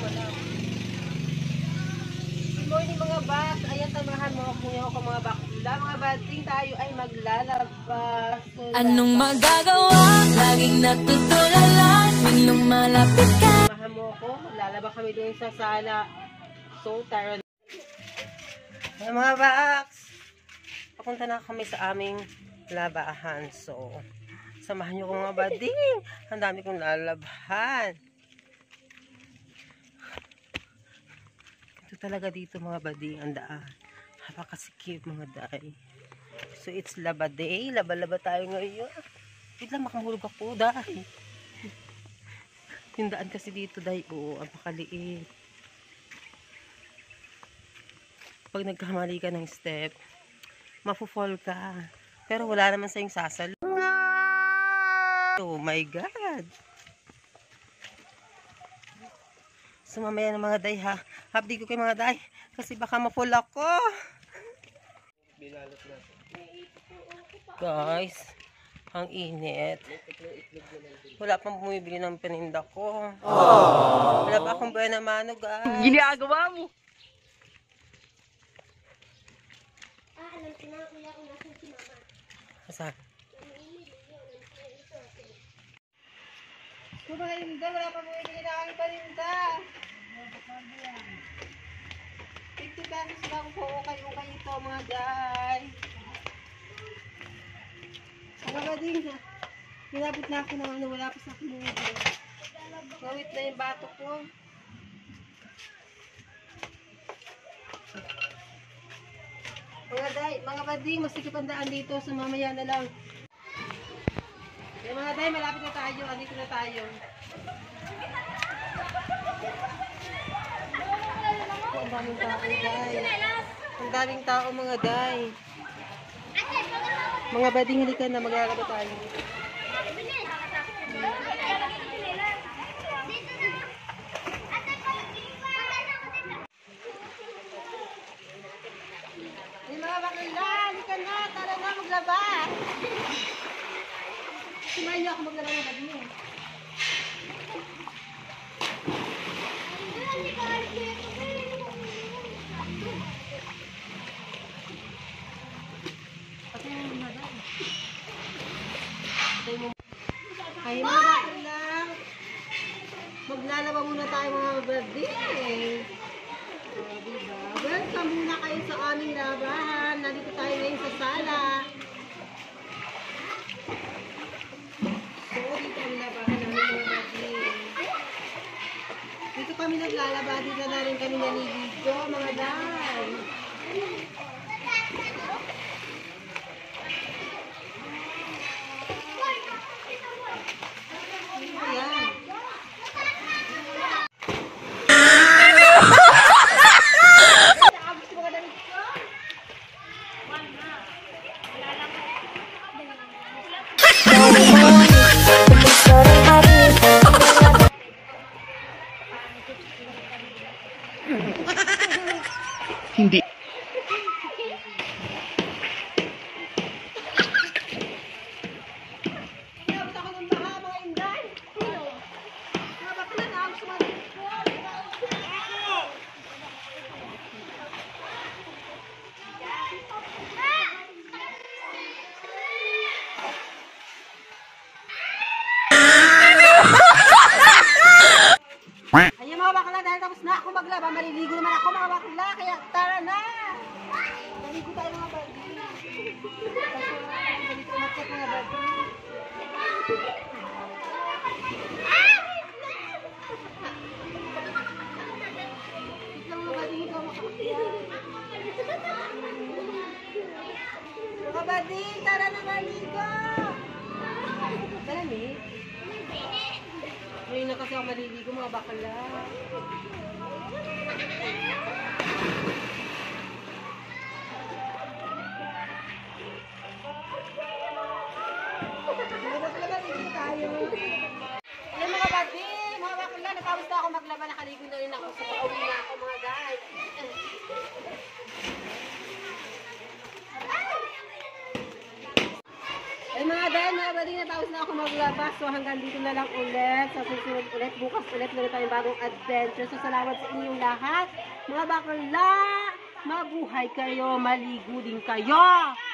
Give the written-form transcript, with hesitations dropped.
Good morning mga bats. Ayan, samahan mo ako mga bakla. Mga bating tayo ay maglalabas. Anong magagawa? Laging natutulala tuwing lumalapit ka. Samahan mo ako. Maglalaba kami doon sa sala. So, tara na. Ayan mga bats. Papunta na kami sa aming labahan. So, samahan nyo ko mga bading. Ang dami kong lalabahan. Ito talaga dito mga bading. Ang daan. Napakasikip mga day. So, it's laba day. Laba-laba tayo ngayon. Wait lang, makamulog ako day. Yung daan kasi dito day. Oo, ang pakaliit. Pag nagkamali ka ng step, mapufall ka. Pero wala naman sa yung sasalo. Oh my God. So mamaya na mga day ha. Update ko kay mga day. Kasi baka ma-fall ako. Guys. Ang init. Wala pang bumibili ng paninda ko. Wala pa akong buwan na mano guys. Ginagawa mo. Saan? Kung paninda, wala pa bumibili na aking paninda. 50 pesos lang po. Okay ito mga day. Ano ba din ha? Nilabot na ako ng ano. Wala pa sa akin mga day. Ngawit na yung bato ko. Mga day, mga bading, masikip ang daan dito. So mamaya na lang. Yung mga day, malapit na tayo. Andito na tayo. Ang daming tao, day. Ang daming tao, mga day. Mga bading, halika na. Maglalaba tayo. Hey, mga bakla, halika na. Tara na, maglaba. Sumayin niyo ako maglaba ng bading. Ay, mga bakla. Maglalaba muna tayo mga bading. Diba? Welcome muna kayo sa aming labahan. Nandito tayo ngayon sa sala. So, dito ang labahan namin mga bading. Dito kami naglalaba. Dito na rin kami naliligo mga day. Ayan. Hindi. Nabot ako ng baha mga inday. Mga bakla na ako sumagot. Ayun mga bakla, dahil tapos na ako maglaba, maliligo naman ako mga bakla, kaya tara na! Maligo tayo mga bagay. Maligo umakyat mga bagay. Wait lang mga bagay, ikaw makakyat. Mga bagay, tara na maligo! Tara ni? Ngayon na kasi ako maliligo mga bakla. Maliligo tayo. Ayan mga bati, mga bakla, natapos na ako maglaba, nakaligo na rin ako. So, pauwi na ako mga guys. Ay mga dahil, mga bati, Tapos na ako maglabas. So hanggang dito na lang ulit. Sa susunod ulit. Bukas ulit meron tayong bagong adventure. So salamat sa inyong lahat. Mga bakla, mabuhay kayo, maligo din kayo.